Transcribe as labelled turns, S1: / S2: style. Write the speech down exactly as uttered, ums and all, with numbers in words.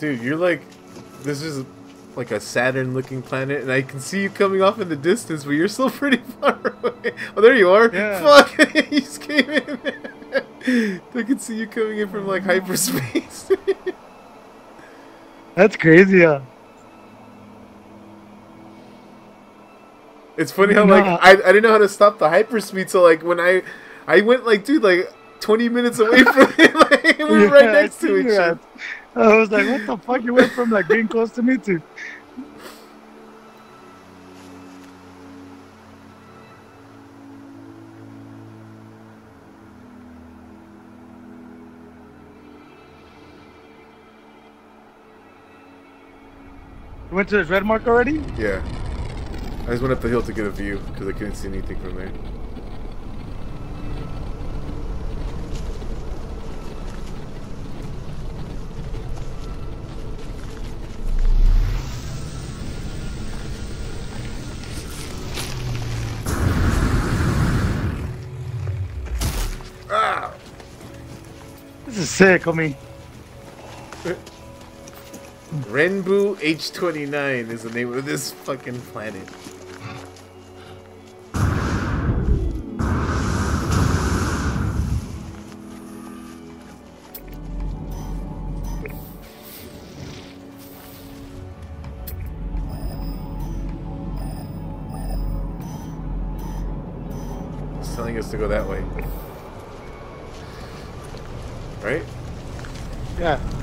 S1: Dude, you're like, this is like a Saturn-looking planet, and I can see you coming off in the distance, but you're still pretty far away. Oh, there you are.
S2: Yeah.
S1: Fuck, you just came in. I can see you coming in from like hyperspace.
S2: That's crazy, yeah.
S1: It's funny how
S2: No.
S1: like I I didn't know how to stop the hyperspeed, so like when I I went like dude like twenty minutes away from it, like we were
S2: Yeah,
S1: right
S2: I
S1: next
S2: see
S1: to each
S2: that.
S1: other.
S2: I was like, what the fuck? You went from like being close to me to. You went to the red mark already?
S1: Yeah, I just went up the hill to get a view because I couldn't see anything from there. Ah!
S2: This is sick, homie.
S1: Renbu H twenty-nine is the name of this fucking planet. It's telling us to go that way. Right?
S2: Yeah.